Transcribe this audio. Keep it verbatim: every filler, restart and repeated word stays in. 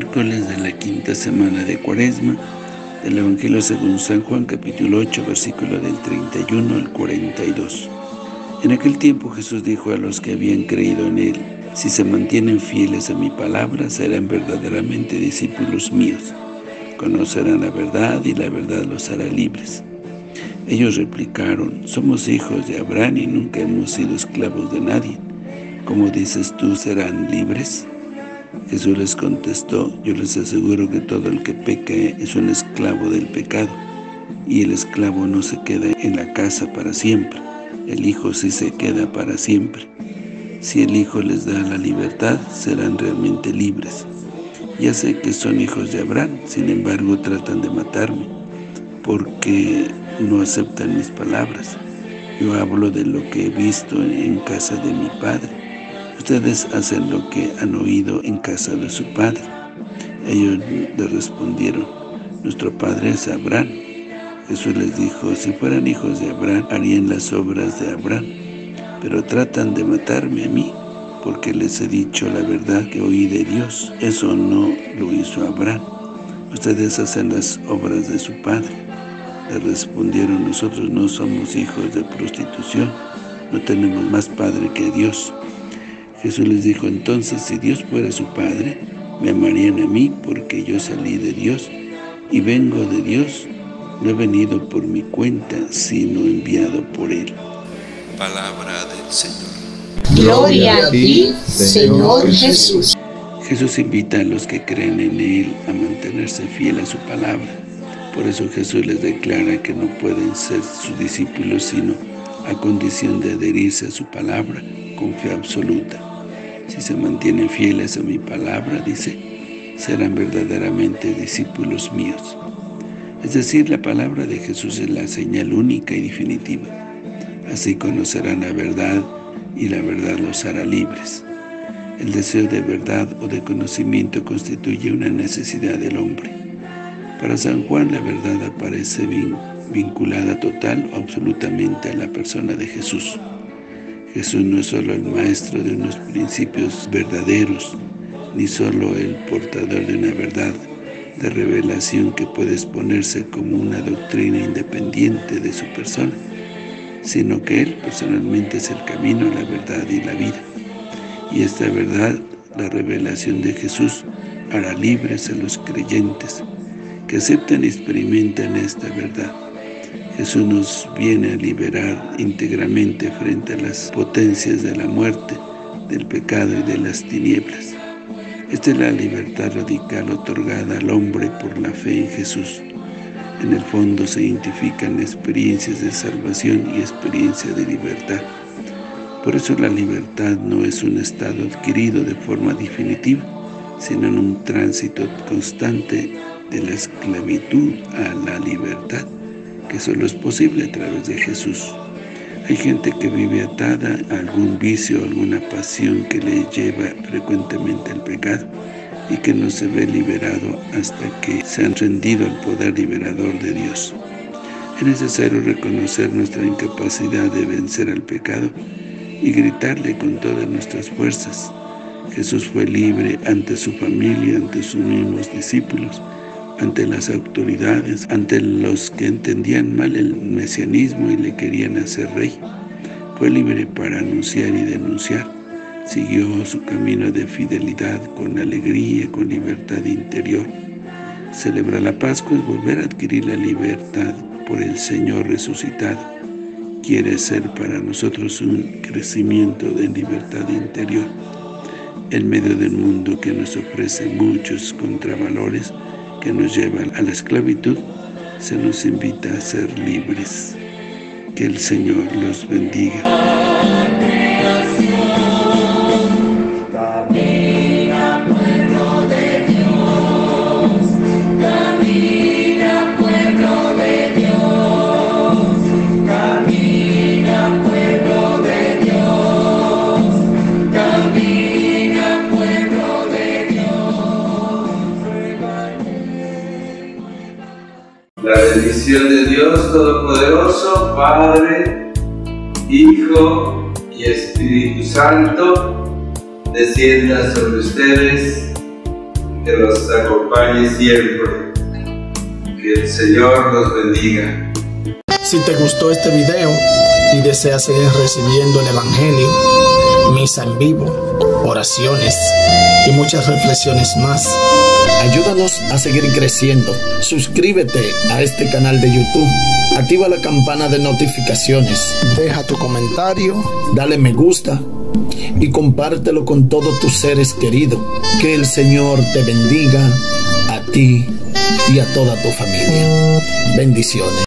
Miércoles de la quinta semana de Cuaresma, del Evangelio según San Juan, capítulo ocho, versículo del treinta y uno al cuarenta y dos. En aquel tiempo Jesús dijo a los que habían creído en Él: si se mantienen fieles a mi palabra, serán verdaderamente discípulos míos. Conocerán la verdad y la verdad los hará libres. Ellos replicaron: somos hijos de Abraham y nunca hemos sido esclavos de nadie. ¿Cómo dices tú, serán libres? Jesús les contestó: yo les aseguro que todo el que peca es un esclavo del pecado, y el esclavo no se queda en la casa para siempre, el Hijo sí se queda para siempre. Si el Hijo les da la libertad, serán realmente libres. Ya sé que son hijos de Abraham, sin embargo tratan de matarme, porque no aceptan mis palabras. Yo hablo de lo que he visto en casa de mi Padre. Ustedes hacen lo que han oído en casa de su padre. Ellos le respondieron: nuestro padre es Abraham. Jesús les dijo: si fueran hijos de Abraham, harían las obras de Abraham. Pero tratan de matarme a mí, porque les he dicho la verdad que oí de Dios. Eso no lo hizo Abraham. Ustedes hacen las obras de su padre. Le respondieron: nosotros no somos hijos de prostitución, no tenemos más padre que Dios. Jesús les dijo entonces: si Dios fuera su Padre, me amarían a mí, porque yo salí de Dios y vengo de Dios. No he venido por mi cuenta, sino enviado por Él. Palabra del Señor. Gloria a ti, Señor Jesús. Jesús invita a los que creen en Él a mantenerse fiel a su palabra. Por eso Jesús les declara que no pueden ser sus discípulos, sino a condición de adherirse a su palabra con fe absoluta. Si se mantienen fieles a mi palabra, dice, serán verdaderamente discípulos míos. Es decir, la palabra de Jesús es la señal única y definitiva. Así conocerán la verdad y la verdad los hará libres. El deseo de verdad o de conocimiento constituye una necesidad del hombre. Para San Juan, la verdad aparece vinculada total o absolutamente a la persona de Jesús. Jesús no es solo el maestro de unos principios verdaderos, ni solo el portador de una verdad de revelación que puede exponerse como una doctrina independiente de su persona, sino que Él personalmente es el camino, la verdad y la vida. Y esta verdad, la revelación de Jesús, hará libres a los creyentes que aceptan y experimentan esta verdad. Jesús nos viene a liberar íntegramente frente a las potencias de la muerte, del pecado y de las tinieblas. Esta es la libertad radical otorgada al hombre por la fe en Jesús. En el fondo se identifican experiencias de salvación y experiencia de libertad. Por eso la libertad no es un estado adquirido de forma definitiva, sino en un tránsito constante de la esclavitud a la libertad, que solo es posible a través de Jesús. Hay gente que vive atada a algún vicio, alguna pasión que le lleva frecuentemente al pecado y que no se ve liberado hasta que se han rendido al poder liberador de Dios. Es necesario reconocer nuestra incapacidad de vencer al pecado y gritarle con todas nuestras fuerzas. Jesús fue libre ante su familia, ante sus mismos discípulos, ante las autoridades, ante los que entendían mal el mesianismo y le querían hacer rey. Fue libre para anunciar y denunciar. Siguió su camino de fidelidad con alegría, con libertad interior. Celebrar la Pascua es volver a adquirir la libertad por el Señor resucitado. Quiere ser para nosotros un crecimiento de libertad interior. En medio del mundo que nos ofrece muchos contravalores, que nos llevan a la esclavitud, se nos invita a ser libres. Que el Señor los bendiga. Camina, pueblo de Dios, camina, pueblo de Dios, camina, pueblo de Dios, camina, pueblo de Dios. La bendición de Dios Todopoderoso, Padre, Hijo y Espíritu Santo, descienda sobre ustedes que los acompañe siempre. Que el Señor los bendiga. Si te gustó este video y deseas seguir recibiendo el Evangelio, misa en vivo, oraciones y muchas reflexiones más, ayúdanos a seguir creciendo. Suscríbete a este canal de YouTube, activa la campana de notificaciones, deja tu comentario, dale me gusta y compártelo con todos tus seres queridos. Que el Señor te bendiga a ti y a toda tu familia. Bendiciones.